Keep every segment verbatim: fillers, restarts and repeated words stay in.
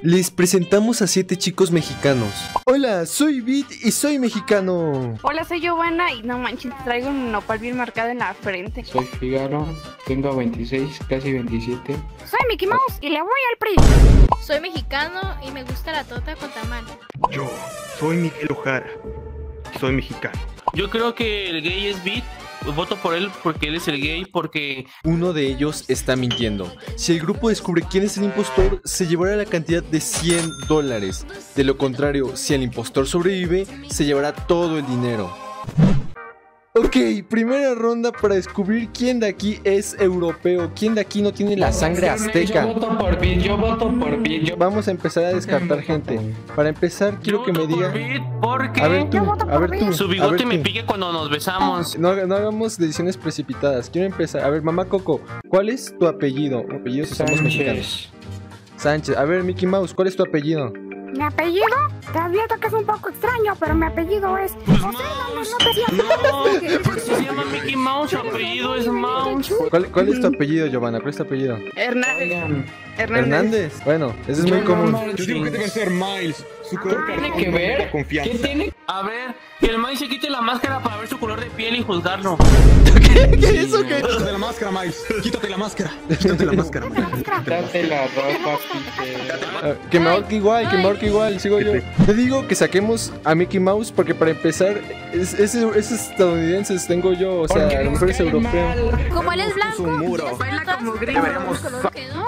les presentamos a siete chicos mexicanos. Hola, soy Beat y soy mexicano. Hola, soy Giovanna y no manches, traigo un nopal bien marcado en la frente. Soy Figaro, tengo veintiséis, casi veintisiete. Soy Mickey Mouse y le voy al P R I. Soy mexicano y me gusta la torta con tamal. Yo soy Miguel Ojara, soy mexicano. Yo creo que el gay es Beat. Voto por él porque él es el gay, porque... Uno de ellos está mintiendo. Si el grupo descubre quién es el impostor, se llevará la cantidad de cien dólares. De lo contrario, si el impostor sobrevive, se llevará todo el dinero. Ok, primera ronda para descubrir quién de aquí es europeo. Quién de aquí no tiene la sangre azteca. Yo voto por Beat, yo voto por Beat. Yo... Vamos a empezar a descartar gente. Para empezar, quiero que me diga... Porque A ver tú, a ver tú. su bigote me pique cuando nos besamos. No, no hagamos decisiones precipitadas. Quiero empezar. A ver, mamá Coco, ¿cuál es tu apellido? Apellido si somos mexicanos. Sánchez. A ver, Mickey Mouse, ¿cuál es tu apellido? Mi apellido, te advierto que es un poco extraño, pero mi apellido es... Pues Mouse. No, porque se llama Mickey Mouse, su apellido es Mouse. ¿Cuál, ¿Cuál es tu apellido, Giovanna? ¿Cuál es tu apellido? Hernández. Hernández. Bueno, eso es muy común. Yo digo que debe ser Miles. Su color ¿Tiene que ver? Confianza. ¿Qué tiene? A ver, que el Mike se quite la máscara para ver su color de piel y juzgarlo. ¿Qué, ¿Qué es eso? ¿Qué? Quítate la máscara, Miles. Quítate la máscara. Quítate la máscara, Miles. Quítate la ropa, Peter. Ah, que me ahorque igual, que me ahorque igual, sigo yo. Te digo que saquemos a Mickey Mouse porque para empezar es, es, es estadounidense, tengo yo, o sea, a lo mejor es europeo. Como él es blanco, un muro. Baila como gringo. Deberíamos... que no.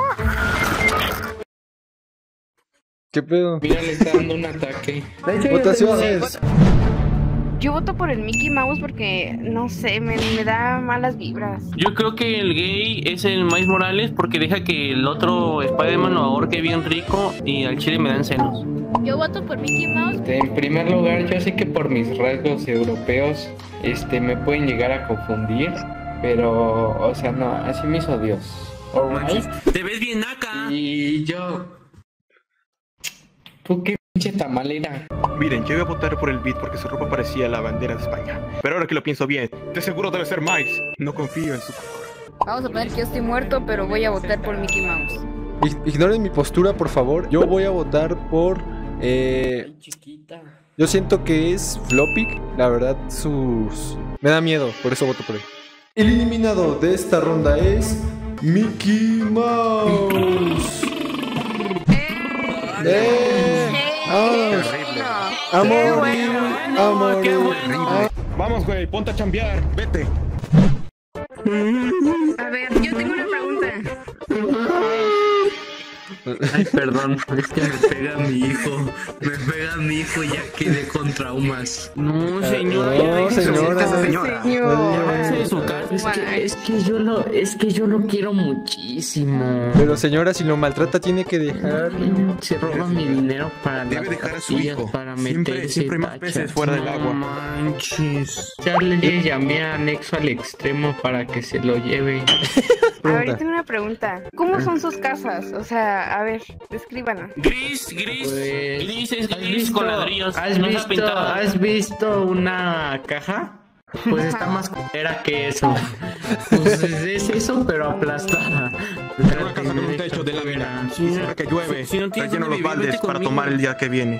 ¿Qué pedo? Mira, le está dando un ataque. Votaciones. Yo voto por el Mickey Mouse porque, no sé, me, me da malas vibras. Yo creo que el gay es el Miles Morales porque deja que el otro Spider-Man lo ahorque bien rico y al chile me dan celos. Yo voto por Mickey Mouse. Este, en primer lugar, yo sé que por mis rasgos europeos este, me pueden llegar a confundir, pero, o sea, no, así me hizo Dios. Alright. Te ves bien naca. Y yo... ¿Tú qué pinche tamalera? Miren, yo iba a votar por el Beat porque su ropa parecía la bandera de España. Pero ahora que lo pienso bien, de seguro debe ser Miles. No confío en su color. Vamos a poner que yo estoy muerto, pero voy a votar por Mickey Mouse. Ignoren mi postura, por favor. Yo voy a votar por... Eh, Chiquita. yo siento que es Flopic. La verdad, sus... Me da miedo, por eso voto por él. El eliminado de esta ronda es... Mickey Mouse. ¡Eh! ¡Vamos! ¡A morir! ¡A morir! ¡A- Vamos, güey, ponte a chambear. Vete. A ver, yo tengo una pregunta. Ay, perdón, es que me pega mi hijo. Me pega mi hijo y ya quedé con traumas. No, señora. No, señora. señora. Váyase de su casa. Es que, es que yo lo, es que yo lo quiero muchísimo. Pero señora, si lo maltrata tiene que dejar. Se roba mi dinero para Debe las dejar a su pastillas, hijo. para Siempre, meterse siempre más tachas. peces fuera del No agua. manches. Ya le llamé a Nexo al extremo para que se lo lleve. A ver, yo tengo una pregunta. ¿Cómo son sus casas? O sea, a ver, descríbanos. Gris, gris. Pues, Gris es ¿has gris visto- con ladrillos. ¿Has no está visto, pintada. ¿Has visto una caja? Pues está más culera que eso. Pues es, es eso, pero aplastada. Tengo una casa con un techo de lámina. Y siempre que llueve, Si no tienes relleno dónde los vivir, baldes vete para conmigo. tomar el día que viene.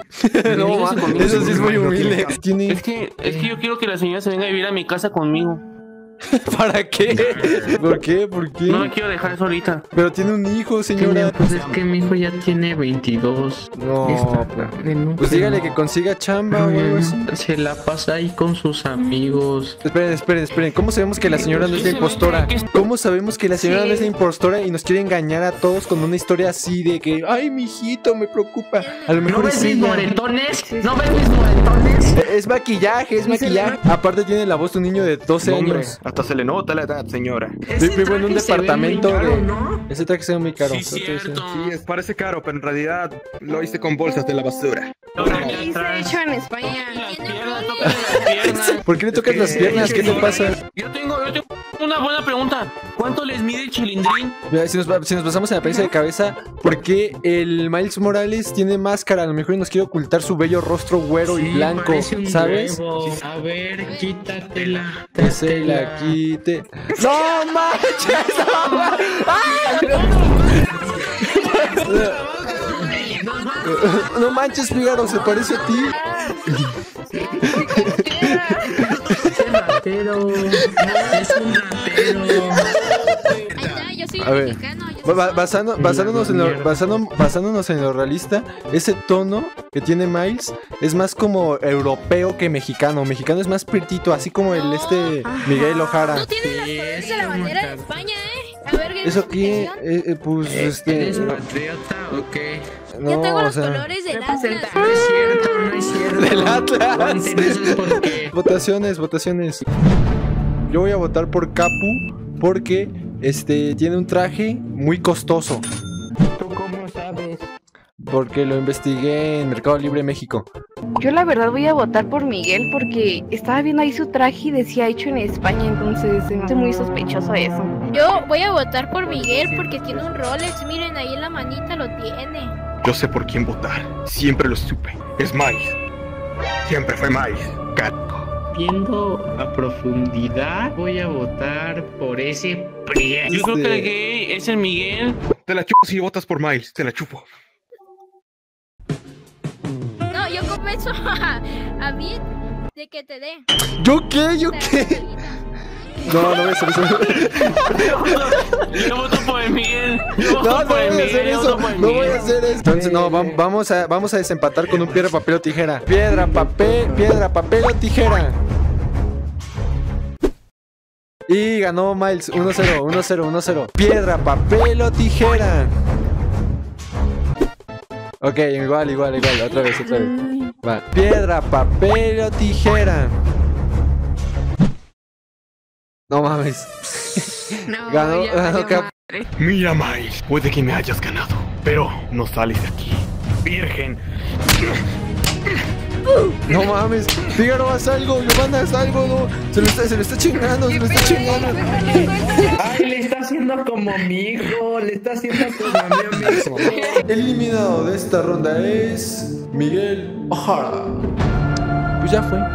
No, Véngase ma, conmigo. eso sí es muy humilde. Tiene... Es que, es que yo quiero que la señora se venga a vivir a mi casa conmigo. ¿Para qué? ¿Por qué? ¿Por qué? No la quiero dejar solita. Pero tiene un hijo, señora. Pues es que mi hijo ya tiene veintidós. No, Está pues, grande, ¿no? pues dígale que consiga chamba o algo así. Se la pasa ahí con sus amigos. Esperen, esperen, esperen. ¿Cómo sabemos que la señora no es la impostora? ¿Cómo sabemos que la señora no es la impostora y nos quiere engañar a todos con una historia así de que, ay, mijito, me preocupa? A lo ¿No mejor ves es mis ella. moretones? ¿No ves mis moretones? Es maquillaje, es maquillaje. Aparte tiene la voz de un niño de doce Hombre, años. hasta se le nota la edad, señora. Vi- Vivo en un traje se ve departamento muy caro, de... ¿no? Ese traje se ve muy caro. Sí, pero te voy a decir. cierto. Sí, es, parece caro, pero en realidad lo hice con bolsas de la basura. Y se ha hecho en España. Las piernas, tócale las piernas. ¿Por qué le tocas las piernas? ¿Qué te pasa? Yo tengo, yo tengo una buena pregunta. ¿Cuánto les mide el chilindrín? Mira, si, nos, va- si nos basamos en la prensa de cabeza, ¿por qué el Miles Morales tiene máscara? A lo mejor nos quiere ocultar su bello rostro güero y Sí, blanco, parece un ¿sabes? huevo. A ver, quítatela. Que se la quite. ¡No manches! ¡No! ¡Ah! No manches, Fígaro, se parece a ti. Es ratero. Es un ratero. Ahí está, yo soy A ver, mexicano. Yo soy Ba- basando- basándonos, en lo, Mierda. basando- basándonos en lo realista, ese tono que tiene Miles es más como europeo que mexicano. Mexicano es más pretito, así como el este Miguel Ojara. No tiene las Sí, colores de es la un bandera de marcado. España, ¿eh? A ver, ¿qué es ¿Eso su qué? canción? Eh, eh, pues este. ¿Eres patriota o qué? No, Yo tengo o los sea, colores del Atlas. No es cierto, no es cierto. Del Atlas. Aguanten, eso es porque... Votaciones, votaciones. Yo voy a votar por Capu porque este tiene un traje muy costoso. ¿Tú cómo sabes? Porque lo investigué en Mercado Libre México. Yo la verdad voy a votar por Miguel porque estaba viendo ahí su traje y decía hecho en España, entonces se me hace muy sospechoso eso. Yo voy a votar por Miguel porque tiene un Rolex. Miren, ahí en la manita lo tiene. Yo sé por quién votar. Siempre lo supe. Es Miles. Siempre fue Miles. Carajo. Viendo a profundidad, voy a votar por ese prieto. Yo creo que el Este- gay es el Miguel. Te la chupo si votas por Miles. Te la chupo. No, yo convenzo a, a Bit de que te dé. ¿Yo qué? ¿Yo qué? No, no voy a hacer eso. Yo voto por el Miguel. Yo voto No, no por voy el a Miguel. hacer yo eso. voto por el No voy Miguel. a hacer eso. Entonces, no, va- vamos a, vamos a desempatar con un piedra, papel o tijera. Piedra, papel, piedra, papel o tijera. Y ganó Miles. uno cero, uno cero, uno cero. Piedra, papel o tijera. Ok, igual, igual, igual. Otra vez, otra vez. Va. Piedra, papel o tijera. No mames. No, Ganó, ya ganó valió Cap. madre. Mira, Miles. Puede que me hayas ganado. Pero no sales de aquí. Virgen. No mames. Fígaro, haz algo. Giovanna, haz algo. No. Se lo está, se lo está chingando. Se lo está chingando. Ay, le está haciendo como mi hijo, le está haciendo como mi amigo. El eliminado de esta ronda es Miguel Ojara. Pues ya fue.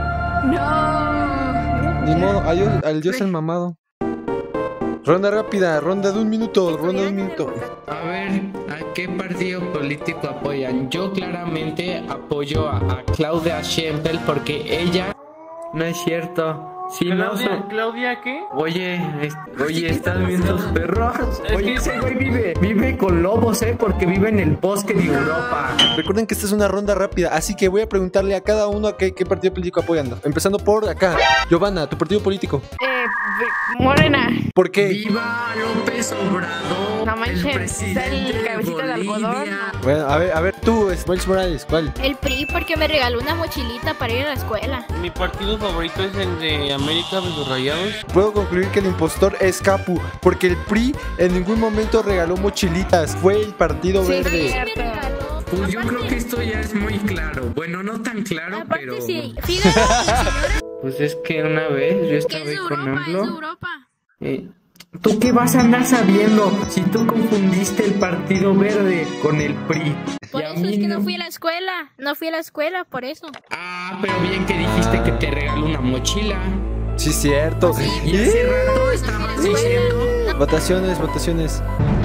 No. Ni modo. Adiós, al dios el mamado. Ronda rápida, ronda de un minuto, ronda de un minuto. A ver, ¿a qué partido político apoyan? Yo claramente apoyo a, a Claudia Sheinbaum porque ella... No es cierto. Si no ¿Claudia, son- ¿Claudia qué? Oye, es- oye, ¿estás viendo los perros? Es Oye, que- ese güey vive, vive con lobos, ¿eh? Porque vive en el bosque de Europa. Recuerden que esta es una ronda rápida, así que voy a preguntarle a cada uno a qué, qué partido político apoyan. Empezando por acá. Giovanna, tu partido político. Eh, Morena. ¿Por qué? ¡Viva López Obrador! No manches, el está presidente el cabecita de algodón. Bolivia. Bueno, a ver, a ver, tú, Miles Morales, ¿cuál? El P R I porque me regaló una mochilita para ir a la escuela. Mi partido favorito es el de América versus Rayados. Puedo concluir que el impostor es Capu, porque el P R I en ningún momento regaló mochilitas, fue el Partido Sí, Verde. sí. Me regaló. Pues yo Aparte- creo que esto ya es muy claro. Bueno, no tan claro, Aparte, pero... sí, fíjate, la señora Pues es que una vez yo que estaba es ahí de con Europa, es de AMLO. Europa. Eh, ¿Tú qué vas a andar sabiendo si tú confundiste el Partido Verde con el P R I? Por Y a eso mí es que no fui a la escuela. No fui a la escuela, por eso. Ah, pero bien que dijiste que te regaló una mochila. Sí, cierto. Y ¿Y? hace rato estabas diciendo... Votaciones, votaciones.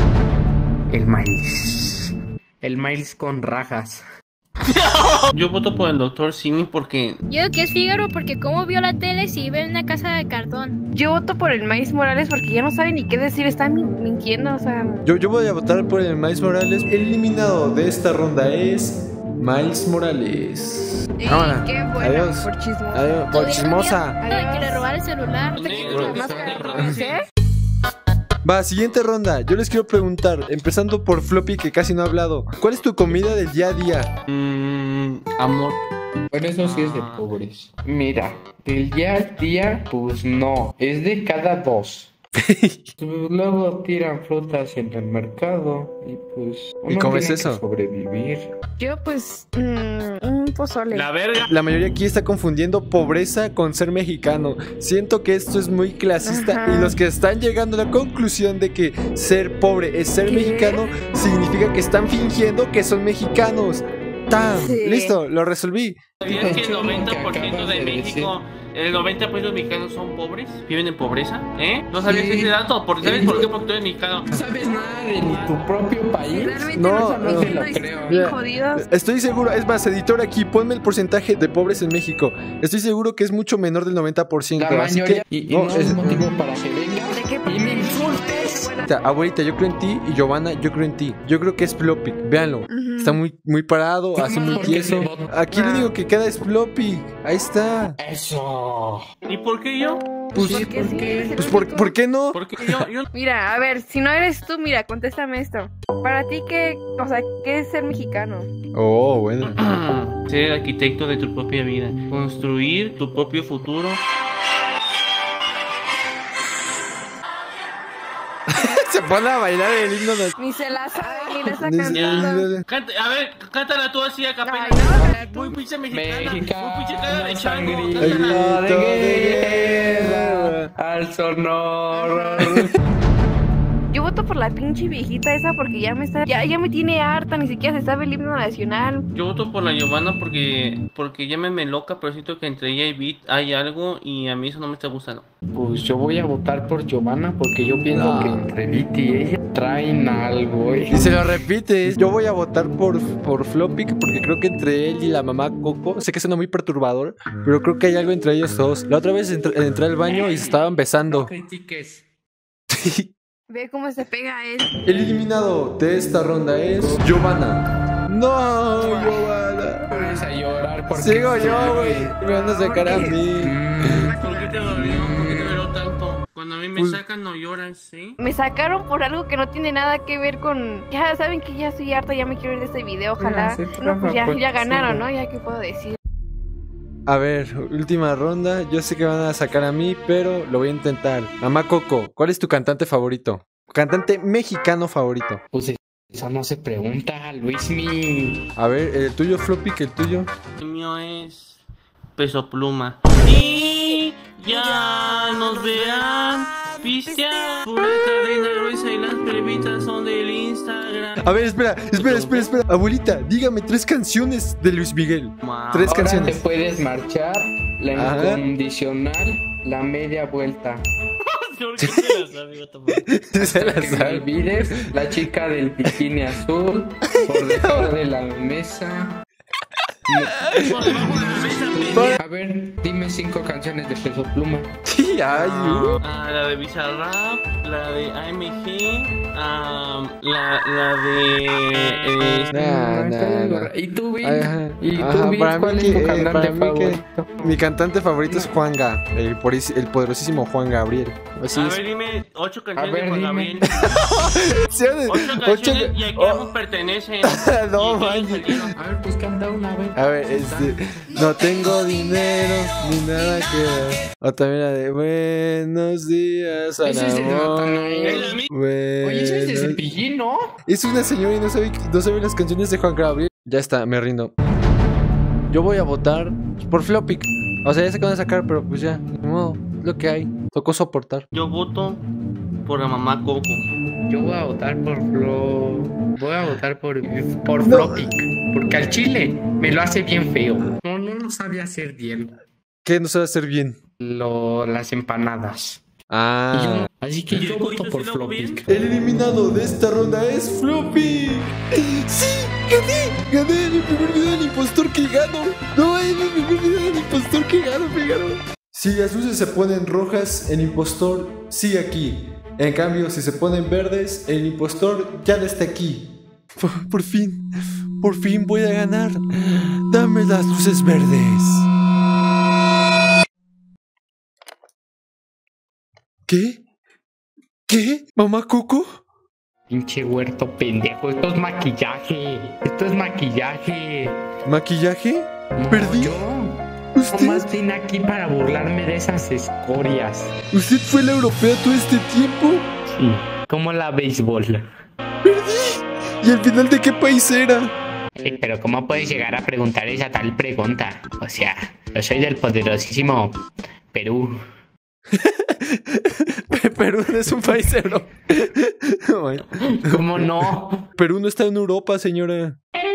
El maíz. El maíz con rajas. Yo voto por el doctor Simi porque Yo digo que es Fígaro porque como vio la tele si vive en una casa de cartón. Yo voto por el Miles Morales porque ya no sabe ni qué decir, está min- mintiendo, o sea. Yo, yo voy a votar por el Miles Morales. El eliminado de esta ronda es Miles Morales. Ey, Cámara. qué bueno, Adiós. por chismoso. Adiós, por Todavía chismosa. no había- Que le robara el celular. negro, Más que son de que- raza. ¿Sí? Va, siguiente ronda. Yo les quiero preguntar, empezando por Floppy que casi no ha hablado. ¿Cuál es tu comida del día a día? Mmm, amor. Bueno, eso sí es de pobres. Mira, del día a día, pues no, es de cada dos. Pues luego tiran frutas en el mercado y pues ¿Y uno comes tiene que eso? sobrevivir. Yo, pues, mm, un pozole. La verga. La mayoría aquí está confundiendo pobreza con ser mexicano. Siento que esto es muy clasista Ajá. y los que están llegando a la conclusión de que ser pobre es ser ¿Qué? mexicano significa que están fingiendo que son mexicanos. ¡Tam! Sí. Listo, lo resolví. ¿Sabías que el Cholo, noventa que por ciento acabas de de México el noventa por ciento de los mexicanos son pobres, viven en pobreza, ¿eh? ¿No sabías Sí. ese dato? ¿Por, ¿Sabes por qué? Porque tú eres mexicano. No sabes nada de ni tu propio país. Realmente No, no, no. no, te lo creo. bien jodidos. Estoy seguro, es más, editor aquí, ponme el porcentaje de pobres en México. Estoy seguro que es mucho menor del noventa por ciento. La así mayoría. que, Y, y no, no es- es motivo para que vengas ¿De qué y me insultes. Abuelita, abuelita, yo creo en ti y Giovanna, yo creo en ti. Yo creo que es Floppy, véanlo. Ujú. Está muy, muy parado, Nada hace más muy porque tieso. se vota. Aquí lo único que queda es Floppy. Ahí está. Eso. ¿Y por qué yo? Pues, Sí, ¿Por qué ¿por sí? qué? Eres el pues ¿por, único. ¿por qué no? ¿Por qué yo? yo... Mira, a ver, si no eres tú, mira, contéstame esto. Para ti, ¿qué, o sea, qué es ser mexicano? Oh, bueno. Ser el arquitecto de tu propia vida, construir tu propio futuro. Se pone a bailar el himno de... Ni se la sabe, ni la está Ni- cantando. Canta, a ver, cántala tú así a capela. Ay, no, cántala tú. Muy pinche mexicana. Mexicano, Muy pinche cara de chango. sangrito cántala. de guerra, al sonoro. Yo voto por la pinche viejita esa porque ya me está, ya, ya me tiene harta, ni siquiera se sabe el himno nacional. Yo voto por la Giovanna porque porque llámeme loca, pero siento que entre ella y Beat hay algo y a mí eso no me está gustando. Pues yo voy a votar por Giovanna porque yo pienso No. que entre Viti y ella traen algo. Y se lo repites. Yo voy a votar por, por Floppy porque creo que entre él y la mamá Coco, sé que suena muy perturbador, pero creo que hay algo entre ellos dos. La otra vez entré, entré al baño y se estaban besando. critiques. Ve cómo se pega a él. El eliminado de esta ronda es Giovanna. No, Giovanna. Pones a llorar porque Sigo yo, güey. Me van a sacar a mí. Mm, ¿Por qué te dolió? ¿Por qué te dolió tanto? Cuando a mí me Pues- sacan no lloran, ¿sí? Me sacaron por algo que no tiene nada que ver con... Ya saben que ya estoy harta, ya me quiero ir de este video, ojalá. Sí, No, pues ya, pues, ya ganaron, sí. ¿no? Ya qué puedo decir. A ver, última ronda. Yo sé que van a sacar a mí, pero lo voy a intentar. Mamá Coco, ¿cuál es tu cantante favorito? Cantante mexicano favorito. Pues eso no se pregunta, Luismi. A ver, el tuyo, Floppy, que el tuyo. El mío es Peso Pluma. Y ya nos verán pistear. Pura cadena gruesa y las pepitas son del Instagram. A ver, espera, espera, espera, espera. Abuelita, dígame tres canciones de Luis Miguel. Ma- Tres Ahora canciones. te puedes marchar, la Ajá. incondicional, la media vuelta. ¿Por qué te la sabes, gato? Se la Que me sabe. olvides, la chica del bikini azul, por debajo de la mesa. Por debajo de la mesa, pendejo. A ver, dime cinco canciones de Peso Pluma. Sí, ay, uh. Ah, la de Bizarrap, la de A M G, ah, la, la de... eh, Nah, nah, nah. ¿Y tú, Vic? Ajá, ¿Y tú, ajá, Vic? para ¿Cuál mí es tu que- eh, cantante para mí que- favorito? Mi cantante favorito es Juanga, el, poris- el poderosísimo Juan Gabriel. Así a es. ver, dime ocho canciones ver, de Juan dime. Gabriel. Sí, Ocho ocho- canciones y a quién oh, nos pertenecen. No, ¿Y quiénes man. salieron? A ver, pues canta una, a ver. A ver, este, no tengo dinero ni nada que ver. O también la de buenos días, al Ese es de amor. Natanael. Es la misma. Oye, eso es de Buenos- Cepillín, ¿no? Es una señora y no sabe, no sabe las canciones de Juan Gabriel. Ya está, me rindo. Yo voy a votar por Floppy. O sea, ya sé que van a sacar, pero pues ya, ni modo, es lo que hay. Tocó soportar. Yo voto por la mamá Coco. Yo voy a votar por Flo. Voy a votar por, por No. Flopic. Porque al chile me lo hace bien feo. No, no lo sabía hacer bien. ¿Qué no sabe hacer bien? Lo, las empanadas. Y Ah. yo- así que ¿Y yo el voto coito por sí lo hago bien? Flopic. El eliminado de esta ronda es Floppy. ¡Sí! ¡Gané! ¡Gané! ¡Mi primer video del impostor que gano! ¡No! ¡Es mi primer video del impostor que gano! ¡Me ganó! Si las luces se ponen rojas, el impostor sigue aquí. En cambio, si se ponen verdes, el impostor ya no está aquí. Por, por fin, por fin voy a ganar. Dame las luces verdes. ¿Qué? ¿Qué? ¿Mamá Coco? Pinche huerto pendejo. Esto es maquillaje. Esto es maquillaje. ¿Maquillaje? No, ¿Perdí? Yo. ¿Usted? Nomás vine aquí para burlarme de esas escorias. ¿Usted fue la europea todo este tiempo? Sí. Como la béisbol. ¿Y al final de qué país era? Sí, pero ¿cómo puedes llegar a preguntar esa tal pregunta? O sea, yo soy del poderosísimo Perú. Perú no es un país europeo. Bueno, ¿Cómo no? Perú no está en Europa, señora.